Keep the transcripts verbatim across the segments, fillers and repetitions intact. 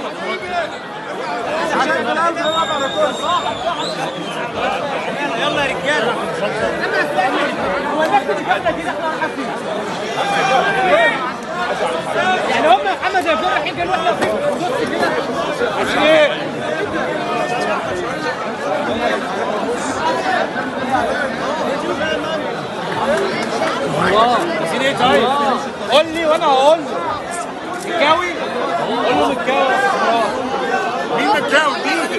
يلا يا رجاله. هو الناس بتتكلم كده احنا عارفين. يعني هم محمد يا فرح يجي نروح نص كده. الله عايزين ايه طيب؟ قول لي وانا هقول له. مكاوي؟ قول له مكاوي. مين مكاوي؟ مين؟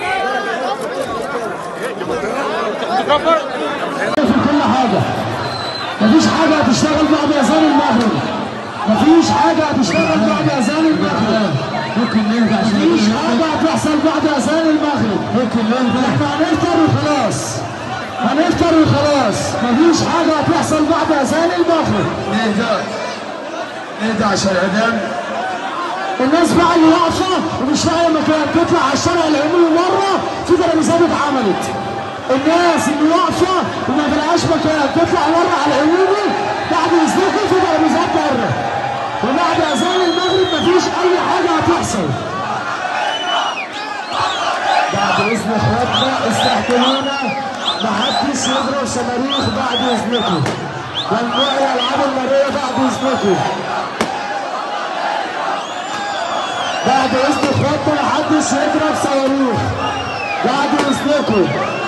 تكبر؟ في كل حاجة. مفيش حاجة هتشتغل بعد أذان المغرب. مفيش حاجة هتشتغل بعد أذان المغرب. ممكن نرجع مفيش حاجة هتحصل بعد أذان المغرب. ممكن نرجع. احنا هنفطر وخلاص. هنفطر وخلاص. مفيش حاجة هتحصل بعد أذان المغرب. نهدى. نهدى عشان الأذان. الناس بقى اللي واقفة ومش لاقية مكان تطلع على الشارع العمومي بره في ترابيزات اتعملت. الناس اللي واقفة وما تلاقيش مكان تطلع بره على العمومي بعد إذنكم في ترابيزات بره. وبعد أذان المغرب مفيش أي حاجة هتحصل. بعد إذن إخواتنا استحملونا محدش يضرب صواريخ بعد إذنكم. ممنوع الألعاب النارية بعد إذنكم. بعد إذن إخواتنا محدش يضرب صواريخ بعد إذنكم.